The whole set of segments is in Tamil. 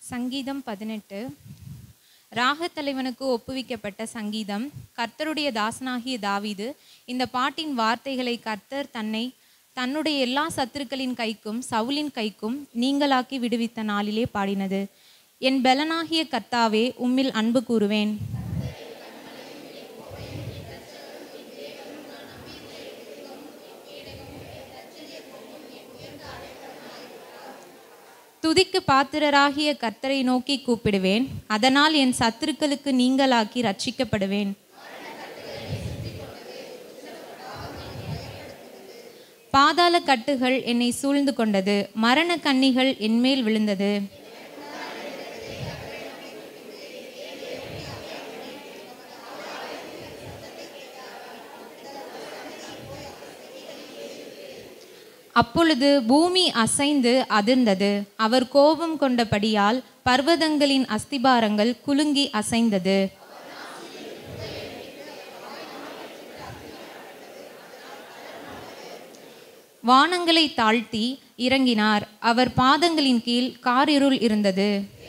சங்கீதம் 18. ராகத்தலைவனுக்கு ஒப்புவிக்கப்பட்ட சங்கீதம். கர்த்தருடைய தாசனாகிய தாவீது இந்த பாட்டின் வார்த்தைகளை கர்த்தர் தன்னுடைய எல்லா சத்துருக்களின் கைக்கும் சவுலின் கைக்கும் நீங்களாக்கி விடுவித்த நாளிலே பாடினது. என் பெலனாகிய கர்த்தாவே, உம்மில் அன்பு கூறுவேன். துதிக்கு பாத்திரராகிய கர்த்தரை நோக்கி கூப்பிடுவேன். அதனால் என் சத்துருக்களுக்கு நீங்களாக்கி ரட்சிக்கப்படுவேன். பாதாள கட்டுகள் என்னை சூழ்ந்து கொண்டது, மரண கண்ணிகள் என்மேல் விழுந்தது. அப்பொழுது பூமி அசைந்து அதிர்ந்தது. அவர் கோபம் கொண்டபடியால் பர்வதங்களின் அஸ்திபாரங்கள் குலுங்கி அசைந்தது. வானங்களை தாழ்த்தி இறங்கினார். அவர் பாதங்களின் கீழ் காரிருள் இருந்தது.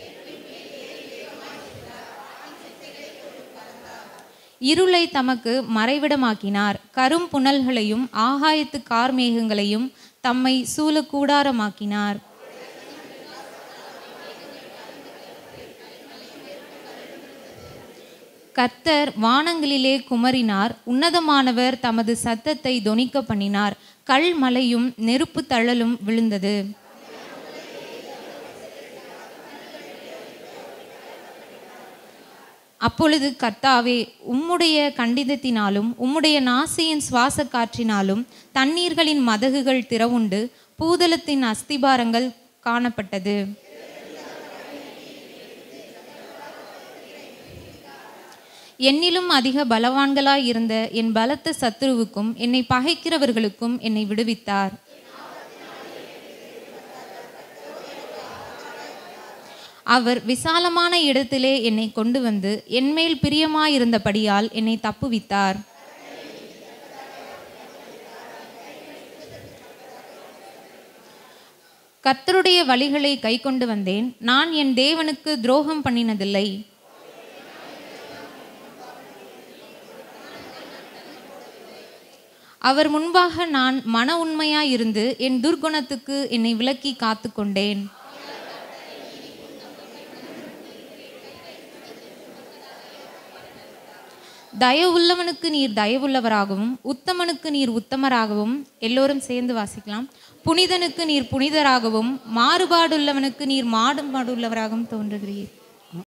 இருளை தமக்கு மறைவிடமாக்கினார். கரும் புனல்களையும் ஆகாயத்து கார்மேகங்களையும் தம்மை சூழ கூடாரமாக்கினார். கர்த்தர் வானங்களிலே குமரினார். உன்னதமானவர் தமது சத்தத்தை தொனிக்க பண்ணினார். கல் மலையும் நெருப்பு தழலும் விழுந்தது. அப்பொழுது கர்த்தாவே, உம்முடைய கண்டிதத்தினாலும் உம்முடைய நாசியின் சுவாச காற்றினாலும் தண்ணீர்களின் மதகுகள் திறவுண்டு பூதலத்தின் அஸ்திபாரங்கள் காணப்பட்டது. என்னிலும் அதிக பலவான்களாய் இருந்த என் பலத்த சத்துருவுக்கும் என்னை பகைக்கிறவர்களுக்கும் என்னை விடுவித்தார். அவர் விசாலமான இடத்திலே என்னை கொண்டு வந்து என்மேல் பிரியமாயிருந்தபடியால் என்னை தப்புவித்தார். கர்த்தருடைய வழிகளை கை கொண்டு வந்தேன். நான் என் தேவனுக்கு துரோகம் பண்ணினதில்லை. அவர் முன்பாக நான் மன உண்மையாயிருந்து என் துர்குணத்துக்கு என்னை விலக்கி காத்து கொண்டேன். தயவுள்ளவனுக்கு நீர் தயவுள்ளவராகவும் உத்தமனுக்கு நீர் உத்தமராகவும், எல்லோரும் சேர்ந்து வாசிக்கலாம். புனிதனுக்கு நீர் புனிதராகவும் மாறுபாடுள்ளவனுக்கு நீர் மாறுபாடுள்ளவராகவும் தோன்றுகிறீர்.